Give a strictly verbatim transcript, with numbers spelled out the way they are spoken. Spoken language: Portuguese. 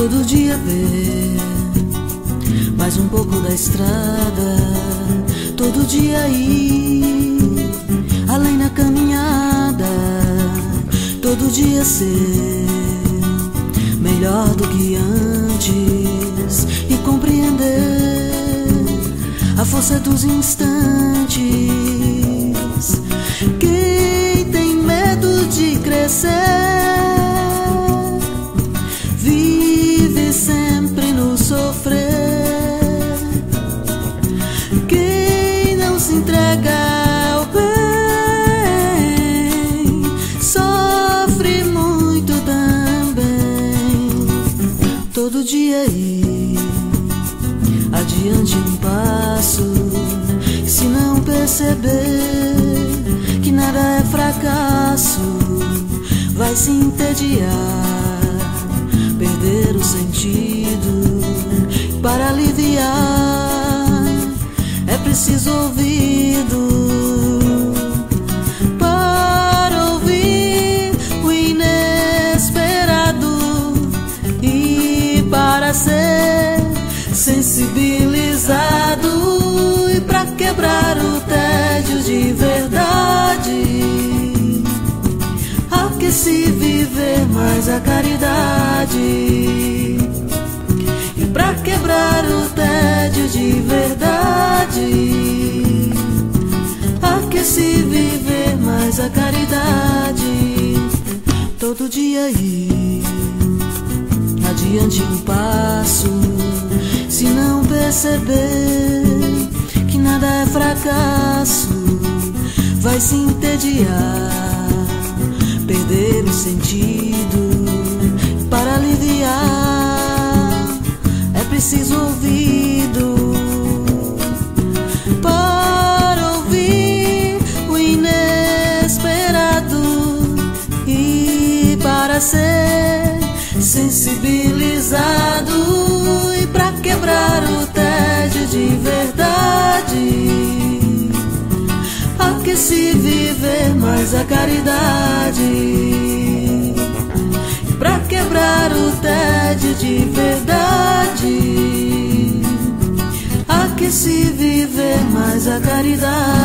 todo dia ver mais um pouco da estrada, todo dia ir além na caminhada, todo dia ser melhor do que antes e compreender a força dos instantes. Quem tem medo de crescer vive sempre no sofrer. Quem não se entrega ao bem sofre muito também. Todo dia ir adiante um passo, se não perceber que nada é fracasso, vai se entediar, perder o sentido. Para aliviar é preciso ouvido, para ouvir o inesperado e para ser sensibilizado, e para quebrar o tédio de verdade há que se viver mais a caridade. E para quebrar o tédio de verdade há que se viver mais a caridade. Todo dia ir adiante um passo, se não perceber que nada é fracasso, vai se entediar, perder o sentido. Para aliviar é preciso ouvido, para ouvir o inesperado e para ser sensibilizado, e para quebrar o tédio de verdade há que se viver mais a caridade. E para quebrar o tédio de verdade há que se viver mais a caridade.